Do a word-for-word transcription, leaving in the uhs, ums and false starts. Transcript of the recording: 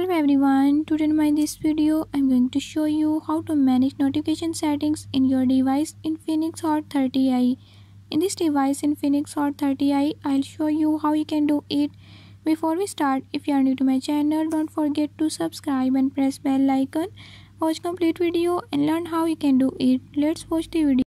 Hello everyone, today in my this video I'm going to show you how to manage notification settings in your device Infinix Hot thirty i. In this device Infinix Hot thirty i, I'll show you how you can do it. Before we start, if you are new to my channel, don't forget to subscribe and press bell icon. Watch complete video and learn how you can do it. Let's watch the video.